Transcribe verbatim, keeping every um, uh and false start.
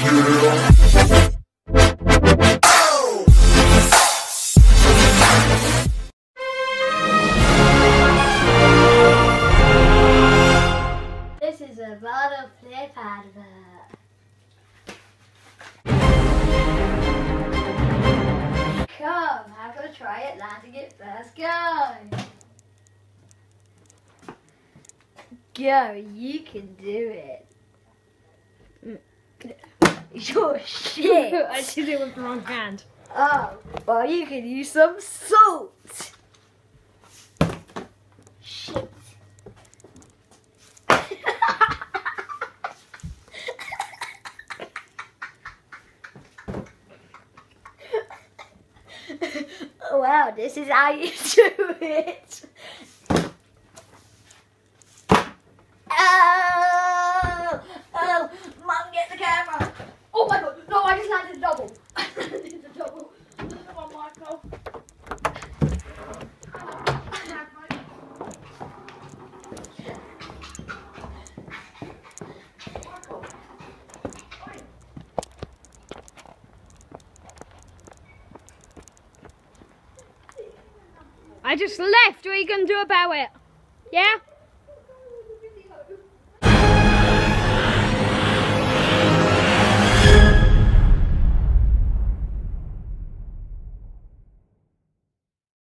This is a bottle flip advert. Come, have a try at landing it first. Go! Go, you can do it. You're shit. I did it with the wrong hand. Oh, well, you can use some salt. Shit. Wow, this is how you do it. Oh, oh, Mum, get the camera. Oh my God, no, I just landed a double. I landed a double. Come on, Michael. I just left. What are you going to do about it? Yeah?